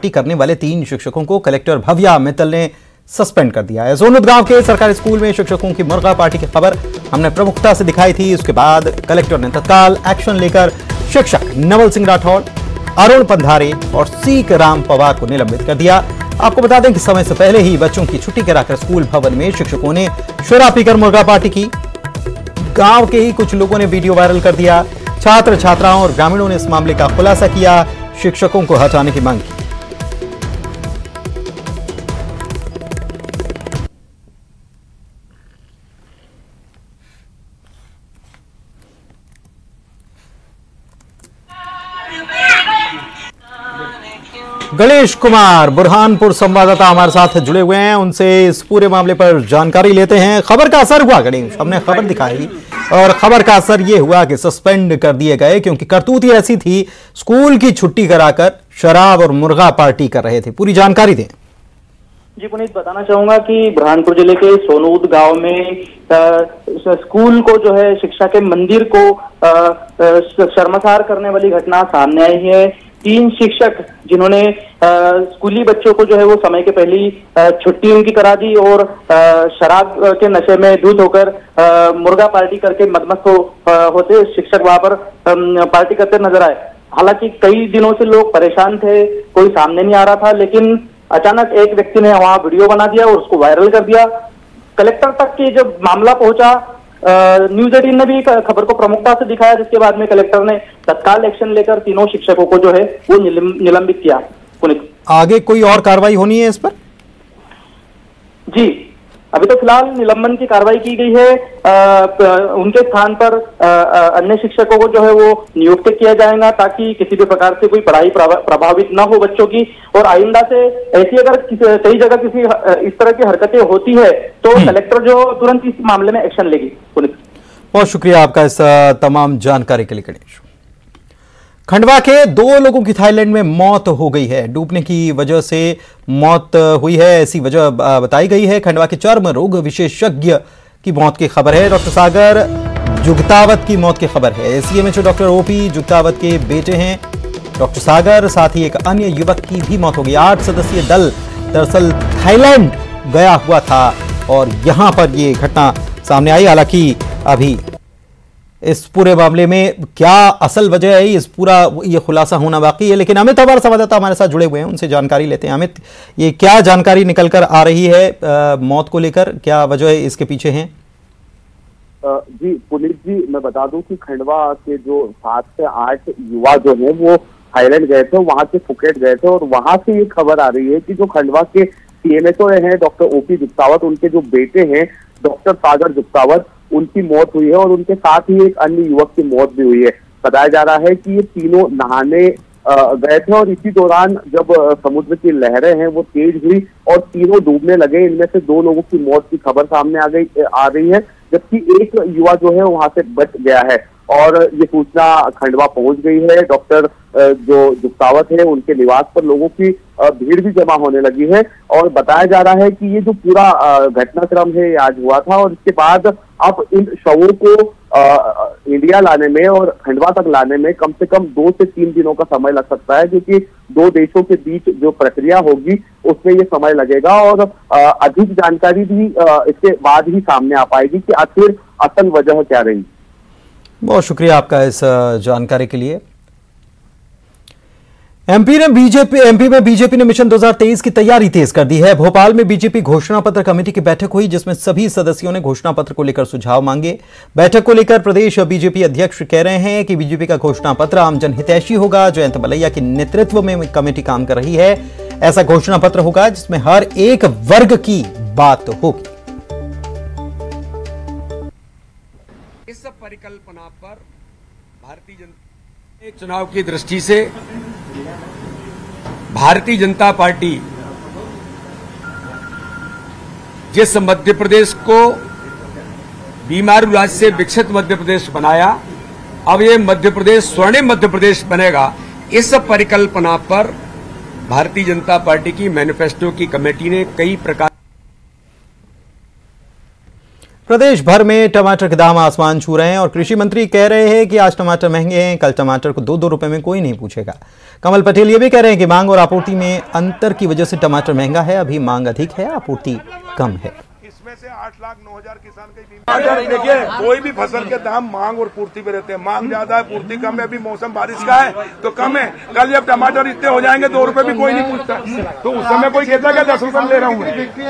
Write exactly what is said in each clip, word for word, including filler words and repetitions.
छुट्टी करने वाले तीन शिक्षकों को कलेक्टर भव्या मित्तल ने सस्पेंड कर दिया है। सोनूद गांव के सरकारी स्कूल में शिक्षकों की मुर्गा पार्टी की खबर हमने प्रमुखता से दिखाई थी। उसके बाद कलेक्टर ने तत्काल एक्शन लेकर शिक्षक नवल सिंह राठौड़, अरुण पंधारे और सीक राम पवार को निलंबित कर दिया। आपको बता दें कि समय से पहले ही बच्चों की छुट्टी कराकर स्कूल भवन में शिक्षकों ने शराब पीकर मुर्गा पार्टी की। गांव के ही कुछ लोगों ने वीडियो वायरल कर दिया। छात्र छात्राओं और ग्रामीणों ने इस मामले का खुलासा किया, शिक्षकों को हटाने की मांग की। गणेश कुमार बुरहानपुर संवाददाता हमारे साथ जुड़े हुए हैं, उनसे इस पूरे मामले पर जानकारी लेते हैं। खबर का असर हुआ गणेश, हमने खबर दिखाई और खबर का असर यह हुआ कि सस्पेंड कर दिए गए क्योंकि करतूत ही ऐसी थी, स्कूल की छुट्टी कराकर शराब और मुर्गा पार्टी कर रहे थे। पूरी जानकारी दें। जी पुनीत, बताना चाहूंगा कि बुरहानपुर जिले के सोनूद गांव में आ, स्कूल को जो है शिक्षा के मंदिर को आ, आ, शर्मसार करने वाली घटना सामने आई है। तीन शिक्षक जिन्होंने स्कूली बच्चों को जो है वो समय के पहले छुट्टी उनकी करा दी और आ, शराब के नशे में धुत होकर आ, मुर्गा पार्टी करके मदमस्त हो, होते शिक्षक वहां पर आ, पार्टी करते नजर आए। हालांकि कई दिनों से लोग परेशान थे, कोई सामने नहीं आ रहा था, लेकिन अचानक एक व्यक्ति ने वहां वीडियो बना दिया और उसको वायरल कर दिया। कलेक्टर तक की जब मामला पहुंचा, न्यूज एटीन ने भी खबर को प्रमुखता से दिखाया, जिसके बाद में कलेक्टर ने तत्काल एक्शन लेकर तीनों शिक्षकों को जो है वो निलंबित किया। पुनीत, आगे कोई और कार्रवाई होनी है इस पर? जी, अभी तो फिलहाल निलंबन की कार्रवाई की गई है। आ, उनके स्थान पर आ, अन्य शिक्षकों को जो है वो नियुक्त किया जाएगा ताकि किसी भी प्रकार से कोई पढ़ाई प्रभावित ना हो बच्चों की। और आइंदा से ऐसी अगर कई जगह किसी इस तरह की हरकतें होती है तो कलेक्टर जो तुरंत इस मामले में एक्शन लेगी। बहुत शुक्रिया आपका इस तमाम जानकारी के लिए गणेश। खंडवा के दो लोगों की थाईलैंड में मौत हो गई है। डूबने की वजह से मौत हुई है, ऐसी वजह बताई गई है। खंडवा के चर्म रोग विशेषज्ञ की मौत की खबर है। डॉक्टर सागर जुगतावत की मौत की खबर है। सीएमएचओ डॉक्टर ओपी जुगतावत के बेटे हैं डॉक्टर सागर, साथ ही एक अन्य युवक की भी मौत हो गई। आठ सदस्यीय दल दरअसल थाईलैंड गया हुआ था और यहां पर यह घटना सामने आई। हालांकि अभी इस पूरे मामले में क्या असल वजह है, इस पूरा ये खुलासा होना बाकी है। लेकिन अमित हमारे संवाददाता हमारे साथ जुड़े हुए हैं, उनसे जानकारी लेते हैं। अमित, ये क्या जानकारी निकल कर आ रही है आ, मौत को लेकर, क्या वजह है इसके पीछे है? जी पुनीत जी, मैं बता दूं कि खंडवा के जो सात से आठ युवा जो है वो थाईलैंड गए थे, वहां से फुकेट गए थे और वहां से ये खबर आ रही है कि जो खंडवा के सीएमएचओ हैं डॉक्टर ओपी जुगतावत, उनके जो बेटे हैं डॉक्टर सागर जुगतावत, उनकी मौत हुई है और उनके साथ ही एक अन्य युवक की मौत भी हुई है। बताया जा रहा है कि ये तीनों नहाने गए थे और इसी दौरान जब समुद्र की लहरें हैं वो तेज हुई और तीनों डूबने लगे। इनमें से दो लोगों की मौत की खबर सामने आ गई आ रही है, जबकि एक युवा जो है वहां से बच गया है और ये सूचना खंडवा पहुंच गई है। डॉक्टर जो जुगतावत है उनके निवास पर लोगों की भीड़ भी जमा होने लगी है और बताया जा रहा है कि ये जो पूरा घटनाक्रम है ये आज हुआ था और इसके बाद अब इन शवों को आ, इंडिया लाने में और खंडवा तक लाने में कम से कम दो से तीन दिनों का समय लग सकता है, क्योंकि दो देशों के बीच जो प्रक्रिया होगी उसमें ये समय लगेगा और आ, अधिक जानकारी भी आ, इसके बाद ही सामने आ पाएगी कि आखिर असल वजह क्या रही। बहुत शुक्रिया आपका इस जानकारी के लिए। एमपी ने बीजेपी एमपी में बीजेपी ने मिशन दो हज़ार तेईस की तैयारी तेज कर दी है। भोपाल में बीजेपी घोषणा पत्र कमेटी की बैठक हुई, जिसमें सभी सदस्यों ने घोषणा पत्र को लेकर सुझाव मांगे। बैठक को लेकर प्रदेश बीजेपी अध्यक्ष कह रहे हैं कि बीजेपी का घोषणा पत्र आम जनहितैषी होगा। जयंत मलैया के नेतृत्व में कमेटी काम कर रही है। ऐसा घोषणा पत्र होगा जिसमें हर एक वर्ग की बात होगी। इस परिकल्पना पर भारतीय जनता चुनाव की दृष्टि से भारतीय जनता पार्टी जिस मध्य प्रदेश को बीमारू राज्य से विकसित मध्य प्रदेश बनाया, अब ये मध्य प्रदेश स्वर्णिम मध्य प्रदेश बनेगा। इस परिकल्पना पर भारतीय जनता पार्टी की मैनिफेस्टो की कमेटी ने कई प्रकार प्रदेश भर में टमाटर के दाम आसमान छू रहे हैं और कृषि मंत्री कह रहे हैं कि आज टमाटर महंगे हैं, कल टमाटर को दो दो रुपए में कोई नहीं पूछेगा। कमल पटेल ये भी कह रहे हैं कि मांग और आपूर्ति में अंतर की वजह से टमाटर महंगा है, अभी मांग अधिक है, आपूर्ति कम है। इसमें से आठ लाख नौ हजार किसान का देखिए, कोई भी फसल के दाम मांग और पूर्ति पे रहते हैं। मांग ज्यादा है, पूर्ति कम है। अभी मौसम बारिश का है तो कम है। कल जब टमाटर इतने हो जाएंगे दो रुपए भी कोई नहीं पूछता, तो उस समय कोई कहता क्या दस रुपए ले रहा हूँ।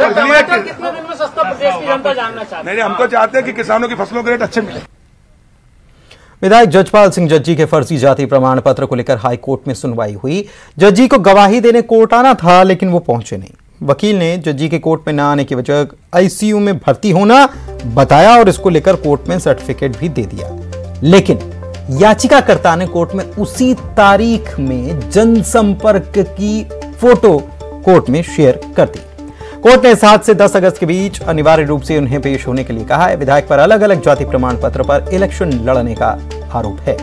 नहीं, हम तो चाहते हैं कि किसानों की फसलों के रेट अच्छे मिले। विधायक जजपाल सिंह जज्जी के फर्जी जाति प्रमाण पत्र को लेकर हाई कोर्ट में सुनवाई हुई। जज्जी को गवाही देने कोर्ट आना था, लेकिन वो पहुंचे नहीं। वकील ने जज्जी के कोर्ट में न आने की वजह आईसीयू में भर्ती होना बताया और इसको लेकर कोर्ट में सर्टिफिकेट भी दे दिया, लेकिन याचिकाकर्ता ने कोर्ट में उसी तारीख में जनसंपर्क की फोटो कोर्ट में शेयर कर दी। कोर्ट ने सात से दस अगस्त के बीच अनिवार्य रूप से उन्हें पेश होने के लिए कहा है। विधायक पर अलग अलग जाति प्रमाण पत्र पर इलेक्शन लड़ने का आरोप है।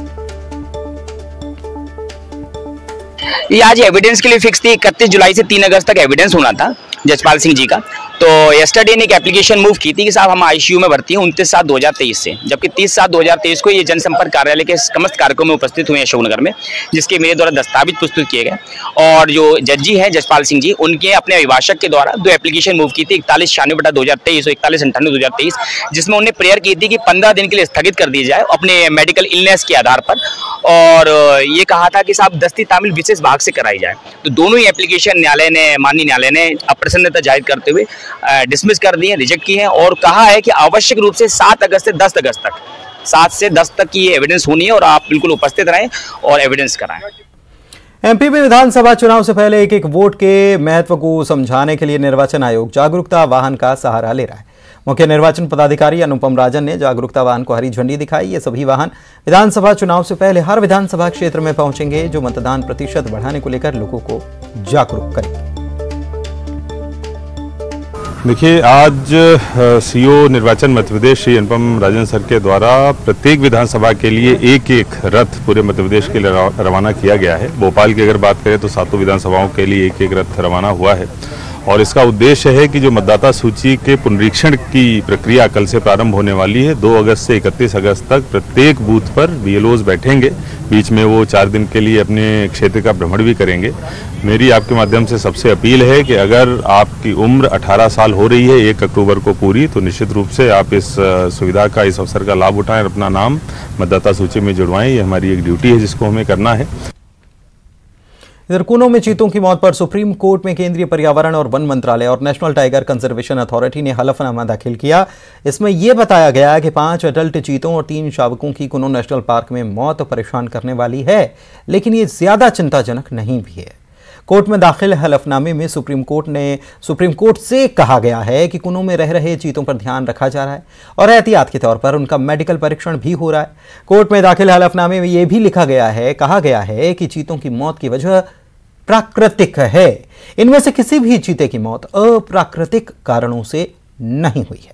ये आज एविडेंस के लिए फिक्स थी। इकतीस जुलाई से तीन अगस्त तक एविडेंस होना था जजपाल सिंह जी का। तो यस्टरडे ने एक एप्लीकेशन मूव की थी कि साहब हम आईसीयू में भर्ती हैं उनतीस सात दो हज़ार तेईस से, जबकि तीस सात दो हज़ार तेईस को ये जनसंपर्क कार्यालय के समस्त कार्यक्रम में उपस्थित हुए अशोकनगर में, जिसके मेरे द्वारा दस्तावेज प्रस्तुत किए गए। और जो जज्जी हैं जजपाल सिंह जी, उनके अपने अभिभाषक के द्वारा दो एप्लीकेशन मूव की थी, इकतालीस छियानवे बटा दो हज़ार तेईस और इकतालीस अंठानवे दो हज़ार तेईस, जिसमें उन्हें प्रेयर की थी कि पंद्रह दिन के लिए स्थगित कर दी जाए अपने मेडिकल इलनेस के आधार पर, और ये कहा था कि साहब दस्ती तामील विशेष भाग से कराई जाए। तो दोनों ही एप्लीकेशन न्यायालय ने माननीय न्यायालय ने अप्रसन्नता जाहिर करते हुए डिसमिस कर दी है, रिजेक्ट की है, और कहा है कि आवश्यक रूप से सात अगस्त से दस अगस्त तक सात से दस तक की ये एविडेंस होनी है और आप बिल्कुल उपस्थित रहें और एविडेंस कराएं। एमपी में विधानसभा चुनाव से पहले एक एक वोट के महत्व को समझाने के लिए निर्वाचन आयोग जागरूकता वाहन का सहारा ले रहा है। मुख्य निर्वाचन पदाधिकारी अनुपम राजन ने जागरूकता वाहन को हरी झंडी दिखाई। ये सभी वाहन विधानसभा चुनाव से पहले हर विधानसभा क्षेत्र में पहुंचेंगे, जो मतदान प्रतिशत बढ़ाने को लेकर लोगों को जागरूक करेंगे। देखिए, आज सीओ निर्वाचन मध्य प्रदेश श्री अनुपम राजन सर के द्वारा प्रत्येक विधानसभा के लिए एक एक रथ पूरे मध्य प्रदेश के लिए रवाना किया गया है। भोपाल की अगर बात करें तो सातों विधानसभाओं के लिए एक एक रथ रवाना हुआ है, और इसका उद्देश्य है कि जो मतदाता सूची के पुनरीक्षण की प्रक्रिया कल से प्रारंभ होने वाली है, दो अगस्त से इकतीस अगस्त तक प्रत्येक बूथ पर बीएलओज बैठेंगे। बीच में वो चार दिन के लिए अपने क्षेत्र का भ्रमण भी करेंगे। मेरी आपके माध्यम से सबसे अपील है कि अगर आपकी उम्र अठारह साल हो रही है एक अक्टूबर को पूरी, तो निश्चित रूप से आप इस सुविधा का, इस अवसर का लाभ उठाएं और अपना नाम मतदाता सूची में जुड़वाएं। ये हमारी एक ड्यूटी है जिसको हमें करना है। इधर कूनो में चीतों की मौत पर सुप्रीम कोर्ट में केंद्रीय पर्यावरण और वन मंत्रालय और नेशनल टाइगर कंजर्वेशन अथॉरिटी ने हलफनामा दाखिल किया। इसमें यह बताया गया कि पांच अडल्ट चीतों और तीन शावकों की कूनो नेशनल पार्क में मौत परेशान करने वाली है, लेकिन ये ज्यादा चिंताजनक नहीं भी है। कोर्ट में दाखिल हलफनामे में सुप्रीम कोर्ट ने सुप्रीम कोर्ट से कहा गया है कि कूनो में रह रहे चीतों पर ध्यान रखा जा रहा है और एहतियात के तौर पर उनका मेडिकल परीक्षण भी हो रहा है। कोर्ट में दाखिल हलफनामे में यह भी लिखा गया है कहा गया है कि चीतों की मौत की वजह प्राकृतिक है। इनमें से किसी भी चीते की मौत अप्राकृतिक कारणों से नहीं हुई है।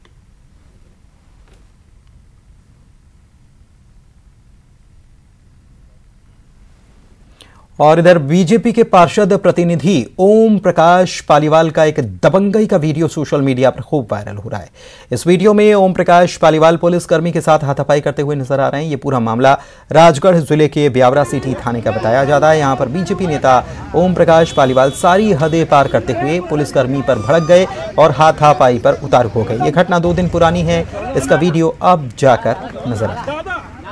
और इधर बीजेपी के पार्षद प्रतिनिधि ओम प्रकाश पालीवाल का एक दबंगई का वीडियो सोशल मीडिया पर खूब वायरल हो रहा है। इस वीडियो में ओम प्रकाश पालीवाल पुलिसकर्मी के साथ हाथापाई करते हुए नजर आ रहे हैं। ये पूरा मामला राजगढ़ जिले के ब्यावरा सिटी थाने का बताया जाता है। यहां पर बीजेपी नेता ओम प्रकाश पालीवाल सारी हदें पार करते हुए पुलिसकर्मी पर भड़क गए और हाथापाई पर उतारू हो गए। ये घटना दो दिन पुरानी है। इसका वीडियो अब जाकर नजर आता है।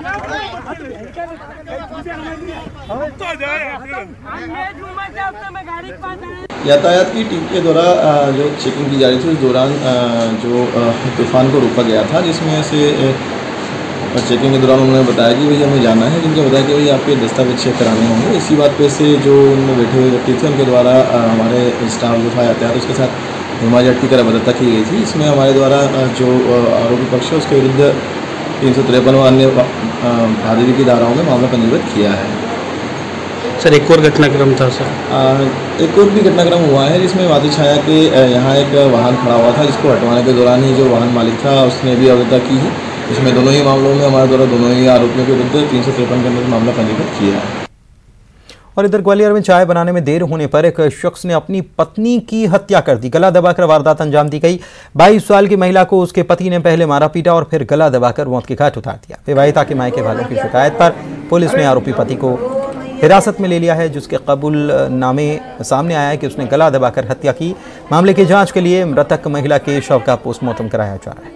यातायात की टीम के द्वारा जो चेकिंग की जा रही थी उस दौरान जो तूफान को रोका गया था, जिसमें से चेकिंग के दौरान उन्होंने बताया कि भाई हमें जाना है, जिनके बताया कि भाई आपके दस्तावेज चेक कराने होंगे। इसी बात पे से जो उनमें बैठे हुए व्यक्ति थे उनके द्वारा हमारे स्टाफ जो था यातायात उसके साथ हिमाचल की तरह बदत्ता की गई थी। इसमें हमारे द्वारा जो आरोपी पक्ष है उसके विरुद्ध तीन सौ तिरपन व अन्य भादवी की धाराओं में मामला पंजीबद्ध किया है। सर एक और घटनाक्रम था सर आ, एक और भी घटनाक्रम हुआ है जिसमें वादी छाया के यहाँ एक वाहन खड़ा हुआ था, जिसको हटवाने के दौरान ही जो वाहन मालिक था उसने भी अवैधता की है। इसमें दोनों ही मामलों में हमारे द्वारा दोनों ही आरोपियों के विरुद्ध तीन सौ तिरपन के अंदर मामला पंजीबद्ध किया है। और इधर ग्वालियर में चाय बनाने में देर होने पर एक शख्स ने अपनी पत्नी की हत्या कर दी। गला दबाकर वारदात अंजाम दी गई। बाईस साल की महिला को उसके पति ने पहले मारा पीटा और फिर गला दबाकर मौत के घाट उतार दिया। विवाहिता के मायके वालों की शिकायत पर पुलिस ने आरोपी पति को हिरासत में ले लिया है, जिसके कबूलनामे सामने आया है कि उसने गला दबाकर हत्या की। मामले की जांच के लिए मृतक महिला के शव का पोस्टमार्टम कराया जा रहा है।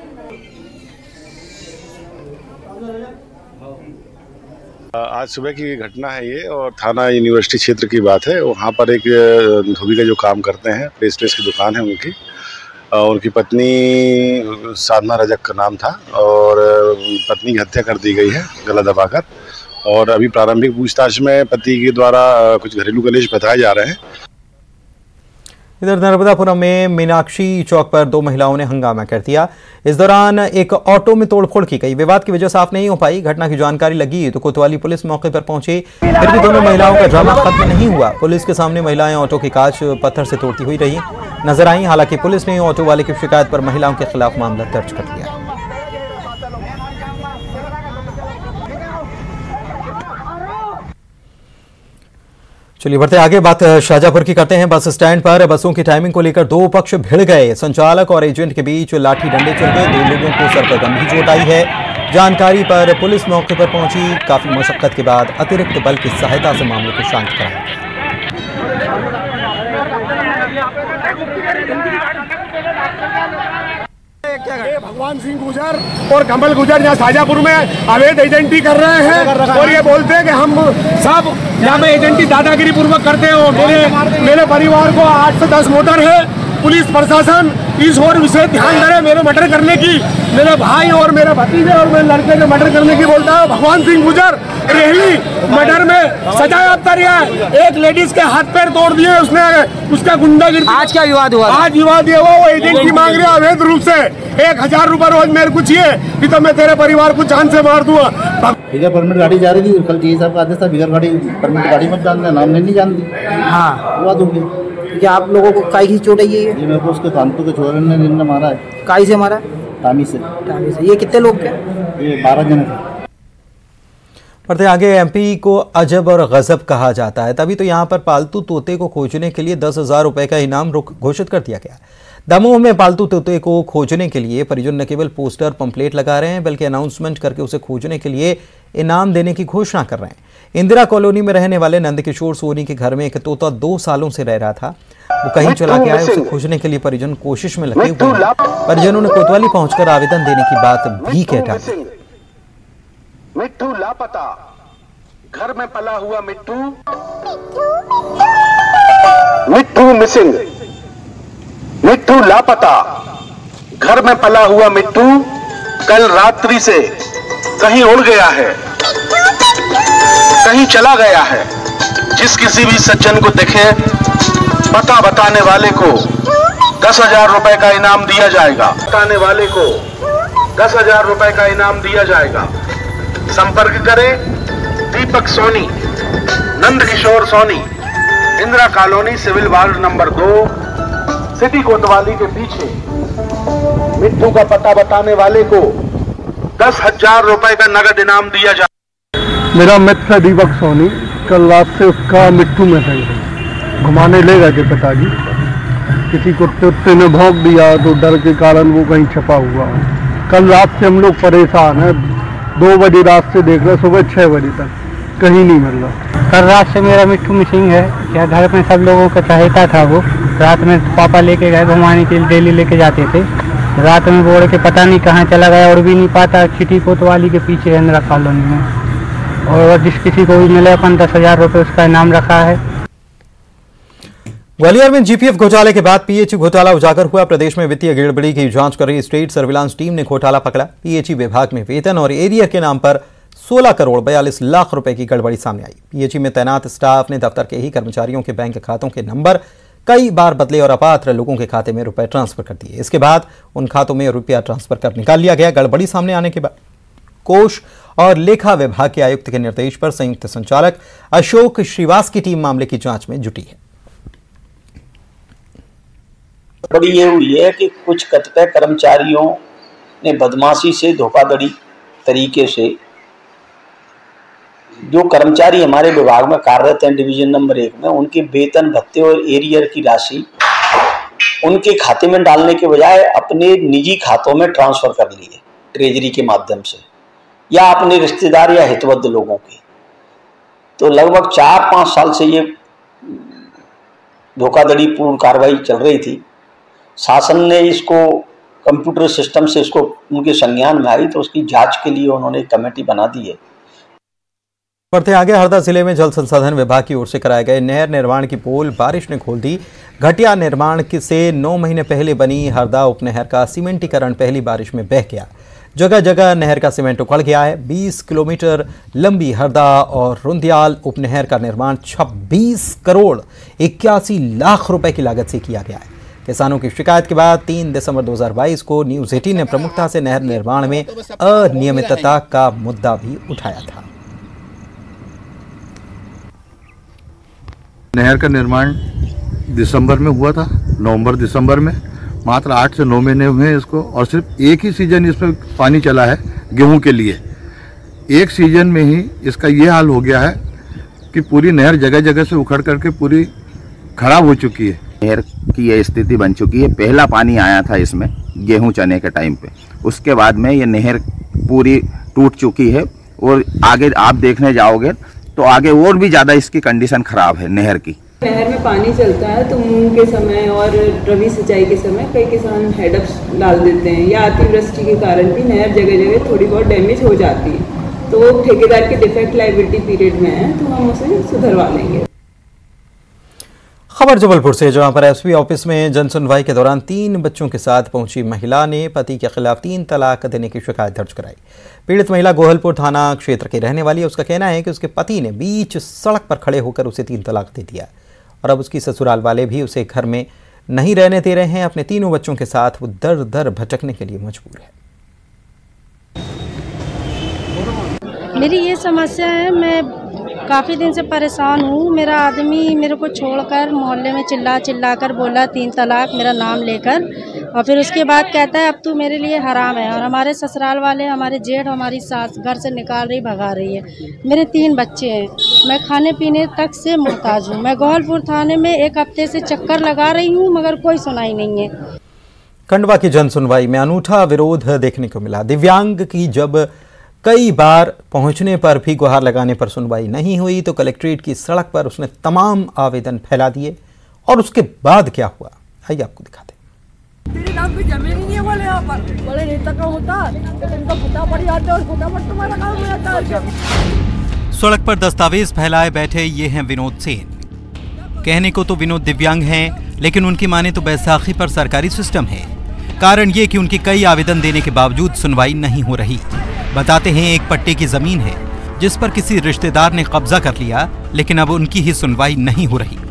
आज सुबह की घटना है ये, और थाना यूनिवर्सिटी क्षेत्र की बात है। वहाँ पर एक धोबी का जो काम करते हैं, प्रेस प्रेस की दुकान है उनकी। उनकी पत्नी साधना रजक का नाम था और पत्नी की हत्या कर दी गई है गला दबाकर। और अभी प्रारंभिक पूछताछ में पति के द्वारा कुछ घरेलू कलेश बताए जा रहे हैं। इधर नर्मदापुरम में मीनाक्षी चौक पर दो महिलाओं ने हंगामा कर दिया। इस दौरान एक ऑटो में तोड़फोड़ की गई। विवाद की वजह साफ नहीं हो पाई। घटना की जानकारी लगी तो कोतवाली पुलिस मौके पर पहुंची, फिर भी दोनों महिलाओं का ड्रामा खत्म नहीं हुआ। पुलिस के सामने महिलाएं ऑटो की कांच पत्थर से तोड़ती हुई रही नजर आई। हालांकि पुलिस ने ऑटो वाले की शिकायत पर महिलाओं के खिलाफ मामला दर्ज कर लिया। चलिए बढ़ते आगे, बात शाहजहांपुर की करते हैं। बस स्टैंड पर बसों की टाइमिंग को लेकर दो पक्ष भिड़ गए। संचालक और एजेंट के बीच लाठी डंडे चल गए। दो लोगों को सर पर गंभीर चोट आई है। जानकारी पर पुलिस मौके पर पहुंची। काफी मशक्कत के बाद अतिरिक्त बल की सहायता से मामले को शांत कराया गया। भगवान सिंह गुजर और कमल गुजर यहाँ शाहजहांपुर में अवैध एजेंटी कर रहे हैं और ये बोलते हैं कि हम सब यहाँ पे एजेंटी दादागिरी पूर्वक करते हैं। मेरे मेरे परिवार को आठ से दस मोटर है। पुलिस प्रशासन इस और विशेष ध्यान दे। मेरे मर्डर करने की, मेरे भाई और मेरे भतीजे और मेरे लड़के के मर्डर करने की बोलता है भगवान सिंह गुजर। रेहली मर्डर में सजा याफ्ता रहा है। एक लेडीज के हाथ पैर तोड़ दिए उसने, उसका गुंडागिरी। आज क्या विवाद हुआ? आज विवाद ये हुआ, वो एजेंटी मांग रहा है अवैध रूप से एक हजार रूपये रोज मेरे को चाहिए, नहीं तो मैं तेरे परिवार को जान से मार दूंगा। बिगर परमिट गाड़ी जा रही थी, कल जी साहब का आदेश था बिगर गाड़ी परमिट गाड़ी मत जानना, नाम नहीं जानती। हाँ विवाद हो गया। क्या आप लोगों को काई की चोट आई है? ये मेरे को उसके कांतों के छोरे ने जिनने मारा है। काई से मारा? टामी से। टामी से। ये कितने लोग थे? ये बारह जने थे। बढ़ते आगे, एमपी को अजब और गजब कहा जाता है, तभी तो यहाँ पर पालतू तोते को खोजने के लिए दस हजार रुपए का इनाम घोषित कर दिया गया। दमोह में पालतू तोते को खोजने के लिए परिजन न केवल पोस्टर पंपलेट लगा रहे हैं, बल्कि अनाउंसमेंट करके उसे खोजने के लिए इनाम देने की घोषणा कर रहे हैं। इंदिरा कॉलोनी में रहने वाले नंदकिशोर सोनी के घर में एक तोता दो सालों से रह रहा था। वो कहीं चला गया है। उसे खोजने के लिए परिजन कोशिश में लगे हुए हैं। परिजनों ने कोतवाली पहुंचकर आवेदन देने की बात भी कह डाली। मिट्टू लापता, घर में पला हुआ मिट्टू मिट्टू मिसिंग। मिट्टू लापता, घर में पला हुआ मिट्टू कल रात्रि से कहीं उड़ गया है, कहीं चला गया है। जिस किसी भी सज्जन को देखे पता बताने वाले को दस हजार रुपए का इनाम दिया जाएगा। बताने वाले को दस हजार रुपए का इनाम दिया जाएगा। संपर्क करें Deepak Soni, Nandkishore Soni, Indira colony, civil ward number दो, सिटी कोतवाली के पीछे। मिट्टू का पता बताने वाले को दस हजार रुपए का नगद इनाम दिया जाए। मेरा मित्र है दीपक सोनी। कल रात से उसका मिट्टू में है, घुमाने ले गए थे पिताजी। किसी कुत्ते उत्ते ने भौंक दिया तो डर के कारण वो कहीं छपा हुआ है। कल रात से हम लोग परेशान हैं। दो बजे रात से देख रहे, सुबह छः बजे तक कहीं नहीं मिल रहा। कल रात से मेरा मिट्टू मिसिंग है। क्या घर में सब लोगों का चाहता था। वो रात में पापा लेके गए घुमाने के लिए, डेली लेके जाते थे। रात में बोल के पता नहीं कहाँ चला गया और भी नहीं पाता। सिटी कोतवाली के पीछे इंदिरा कॉलोनी में। और जिस किसी को भी मिले अपन दस हजार रुपये उसका इनाम रखा है। ग्वालियर में जीपीएफ घोटाले के बाद पीएचई घोटाला उजागर हुआ। प्रदेश में वित्तीय गड़बड़ी की जांच कर रही स्टेट सर्विलांस टीम ने घोटाला पकड़ा। पीएचई विभाग में वेतन और एरियर के नाम पर सोलह करोड़ बयालीस लाख रुपए की गड़बड़ी सामने आई। पीएचई में तैनात स्टाफ ने दफ्तर के ही कर्मचारियों के बैंक खातों के नंबर कई बार बदले और अपात्र लोगों के खाते में रुपए ट्रांसफर कर दिए। इसके बाद उन खातों में रुपया ट्रांसफर कर निकाल लिया गया। गड़बड़ी सामने आने के बाद कोष और लेखा विभाग के आयुक्त के निर्देश पर संयुक्त संचालक अशोक श्रीवास की टीम मामले की जांच में जुटी है। बड़ी ये हुई है कि कुछ कथित कर्मचारियों ने बदमाशी से, धोखाधड़ी तरीके से जो कर्मचारी हमारे विभाग में कार्यरत हैं डिवीजन नंबर एक में, उनके वेतन भत्ते और एरियर की राशि उनके खाते में डालने के बजाय अपने निजी खातों में ट्रांसफर कर लिए ट्रेजरी के माध्यम से या अपने रिश्तेदार या हितबद्ध लोगों के। तो लगभग चार पाँच साल से ये धोखाधड़ी पूर्ण कार्रवाई चल रही थी। शासन ने इसको कंप्यूटर सिस्टम से इसको उनके संज्ञान में आई तो उसकी जांच के लिए उन्होंने एक कमेटी बना दी है। बढ़ते आगे, हरदा जिले में जल संसाधन विभाग की ओर से कराए गए नहर निर्माण की पोल बारिश ने खोल दी। घटिया निर्माण से नौ महीने पहले बनी हरदा उपनहर का सीमेंटीकरण पहली बारिश में बह गया। जगह जगह नहर का सीमेंट उखड़ गया है। बीस किलोमीटर लंबी हरदा और रुंदियाल उपनहर का निर्माण छब्बीस करोड़ इक्यासी लाख रुपए की लागत से किया गया है। किसानों की शिकायत के बाद तीन दिसंबर दो हज़ार बाईस को न्यूज एटीन ने प्रमुखता से नहर निर्माण में अनियमितता का मुद्दा भी उठाया था। नहर का निर्माण दिसंबर में हुआ था, नवंबर दिसंबर में, मात्र आठ से नौ महीने हुए हैं इसको, और सिर्फ एक ही सीजन इसमें पानी चला है गेहूं के लिए। एक सीजन में ही इसका ये हाल हो गया है कि पूरी नहर जगह जगह से उखड़ करके पूरी खराब हो चुकी है। नहर की ये स्थिति बन चुकी है। पहला पानी आया था इसमें गेहूं चने के टाइम पे, उसके बाद में ये नहर पूरी टूट चुकी है और आगे आप देखने जाओगे तो आगे और भी ज़्यादा इसकी कंडीशन खराब है नहर की। नहर में पानी चलता है तो मूंग के समय और रबी सिंचाई के समय कई किसान हेडअप्स डाल देते हैं या अतिवृष्टि के कारण भी नहर जगह जगह थोड़ी बहुत डैमेज हो जाती है। तो वो ठेकेदार के डिफेक्ट लायबिलिटी पीरियड में है तो हम उसे सुधरवा लेंगे। खबर जबलपुर से, जहां पर एसपी ऑफिस में जनसुनवाई के दौरान तीन बच्चों के साथ पहुंची महिला ने पति के खिलाफ तीन तलाक देने की शिकायत दर्ज कराई। पीड़ित महिला गोहलपुर थाना क्षेत्र की रहने वाली है। उसका कहना है कि उसके पति ने बीच सड़क पर खड़े होकर उसे तीन तलाक दे दिया और अब उसकी ससुराल वाले भी उसे घर में नहीं रहने दे रहे हैं। अपने तीनों बच्चों के साथ वो दर दर भटकने के लिए मजबूर है। मेरी ये समस्या है, मैं काफ़ी दिन से परेशान हूँ। मेरा आदमी मेरे को छोड़कर मोहल्ले में चिल्ला चिल्ला कर बोला तीन तलाक मेरा नाम लेकर, और फिर उसके बाद कहता है अब तू मेरे लिए हराम है। और हमारे ससुराल वाले, हमारे जेठ, हमारी सास घर से निकाल रही, भगा रही है। मेरे तीन बच्चे हैं, मैं खाने पीने तक से मुहताज हूँ। मैं गोहलपुर थाने में एक हफ्ते से चक्कर लगा रही हूँ मगर कोई सुनाई नहीं है। खंडवा की जन सुनवाई में अनूठा विरोध देखने को मिला। दिव्यांग की जब कई बार पहुंचने पर भी गुहार लगाने पर सुनवाई नहीं हुई तो कलेक्ट्रेट की सड़क पर उसने तमाम आवेदन फैला दिए। और उसके बाद क्या हुआ, आइए आपको दिखाते हैं। तेरे नाम पे जमीन नहीं है बोले यहाँ पर, बोले नेता का होता तो तुमको फुटा पड़ जाते और फटाफट तुम्हारा काम हो जाता है। सड़क पर दस्तावेज फैलाए बैठे ये हैं विनोद सेन। कहने को तो विनोद दिव्यांग हैं, लेकिन उनकी माने तो बैसाखी पर सरकारी सिस्टम है। कारण ये कि उनके कई आवेदन देने के बावजूद सुनवाई नहीं हो रही। बताते हैं एक पट्टे की जमीन है जिस पर किसी रिश्तेदार ने कब्जा कर लिया, लेकिन अब उनकी ही सुनवाई नहीं हो रही।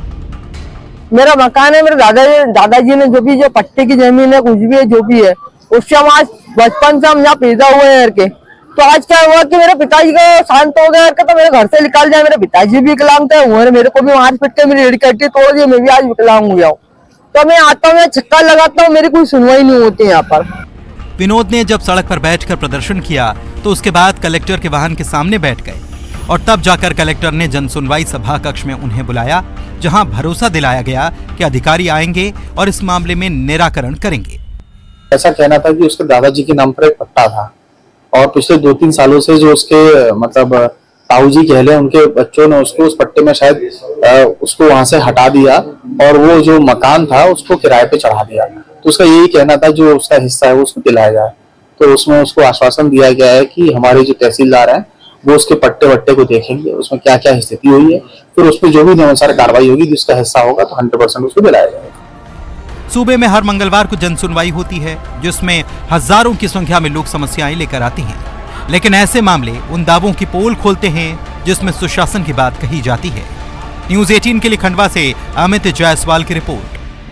मेरा मकान है, मेरे दादाजी दादाजी ने जो भी जो पट्टे की जमीन है, कुछ भी है, जो भी है, उससे हम आज बचपन से हम यहाँ पैदा हुए हैं करके। तो आज क्या हुआ कि मेरे पिताजी का शांत हो गया तो मेरे घर से निकाल जाए। मेरे पिताजी भी विकलांग थे, मेरे को भी मार पीट के मेरी रीढ़ की हड्डी तोड़ दी, मैं भी आज विकलांग हुआ हूँ। तो मैं आता हूँ, चक्कर लगाता हूँ, मेरी कोई सुनवाई नहीं होती यहाँ पर। विनोद ने जब सड़क पर बैठकर प्रदर्शन किया तो उसके बाद कलेक्टर के वाहन के सामने बैठ गए और तब जाकर कलेक्टर ने जनसुनवाई सभा कक्ष में उन्हें बुलाया, जहां भरोसा दिलाया गया कि अधिकारी आएंगे और इस मामले में निराकरण करेंगे। ऐसा कहना था कि उसके दादाजी के नाम पर एक पट्टा था और पिछले दो तीन सालों से जो उसके मतलब ताऊ जी कह ले, उनके बच्चों ने उसको उस पट्टे में शायद उसको वहां से हटा दिया और वो जो मकान था उसको किराए पे चढ़ा दिया। तो उसका यही कहना था जो उसका हिस्सा है वो उसको दिलाया जाए। तो उसमें उसको आश्वासन दिया गया है कि हमारे जो तहसीलदार हैं वो उसके पट्टे वट्टे को देखेंगे, उसमें क्या क्या स्थिति हुई है, फिर उस पर जो भी नियमानुसार कार्रवाई होगी, जिसका हिस्सा होगा तो हंड्रेड परसेंट उसको दिलाया जाएगा। सूबे में हर मंगलवार को जनसुनवाई होती है जिसमें हजारों की संख्या में लोग समस्याएं लेकर आते हैं, लेकिन ऐसे मामले उन दावों की पोल खोलते हैं जिसमें सुशासन की बात कही जाती है। न्यूज एटीन के लिए खंडवा से अमित जायसवाल की रिपोर्ट।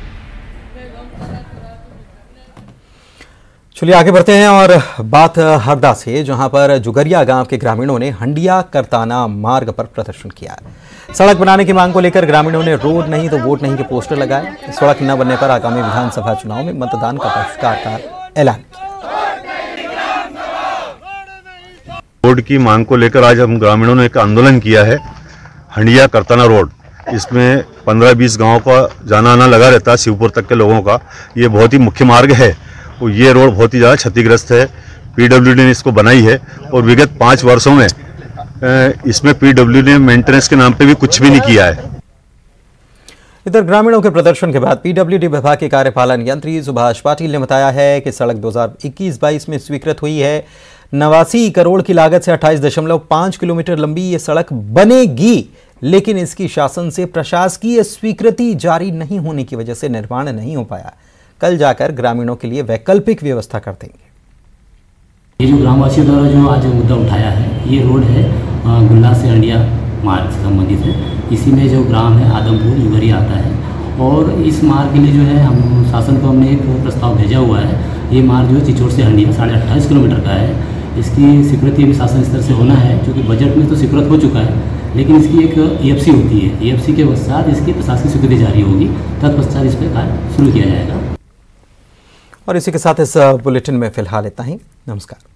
चलिए आगे बढ़ते हैं और बात हरदा से, जहां पर जुगरिया गांव के ग्रामीणों ने हंडिया करताना मार्ग पर प्रदर्शन किया। सड़क बनाने की मांग को लेकर ग्रामीणों ने रोड नहीं तो वोट नहीं के पोस्टर लगाए। सड़क न बनने पर आगामी विधानसभा चुनाव में मतदान का बहिष्कार का ऐलान किया। रोड की मांग को लेकर आज हम ग्रामीणों ने एक आंदोलन किया है। हंडिया करताना रोड, इसमें पंद्रह बीस गांव का जाना आना लगा रहता है, शिवपुर तक के लोगों का। ये बहुत ही मुख्य मार्ग है और ये रोड बहुत ही ज़्यादा क्षतिग्रस्त है। पीडब्ल्यूडी ने इसको बनाई है और विगत पाँच वर्षों में इसमें पीडब्ल्यूडी ने मेंटेनेंस के नाम पे भी कुछ भी नहीं किया है। इधर ग्रामीणों के प्रदर्शन के बाद पीडब्ल्यूडी विभाग के कार्यपालन यंत्री सुभाष पाटिल ने बताया है कि सड़क दो हज़ार इक्कीस बाईस में स्वीकृत हुई है। नवासी करोड़ की लागत से अट्ठाईस दशमलव पाँच किलोमीटर लंबी ये सड़क बनेगी, लेकिन इसकी शासन से प्रशासकीय स्वीकृति जारी नहीं होने की वजह से निर्माण नहीं हो पाया। कल जाकर ग्रामीणों के लिए वैकल्पिक व्यवस्था कर देंगे। ये जो ग्रामवासियों द्वारा जो आज मुद्दा उठाया है, ये रोड है गुल्ला से हंडिया मार्ग से संबंधित है। इसी में जो ग्राम है आदमपुर युगरी आता है और इस मार्ग के लिए जो है हम शासन को हमने एक प्रस्ताव भेजा हुआ है। ये मार्ग जो है चिचोड़ से हंडिया साढ़े अट्ठाईस किलोमीटर का है। इसकी स्वीकृति भी शासन स्तर से होना है, क्योंकि बजट में तो स्वीकृत हो चुका है, लेकिन इसकी एक ईएफसी होती है। ईएफसी के पश्चात इसकी प्रशासनिक स्वीकृति जारी होगी, तत्पश्चात इस पर कार्य शुरू किया जाएगा। और इसी के साथ इस बुलेटिन में फिलहाल इतना ही। नमस्कार।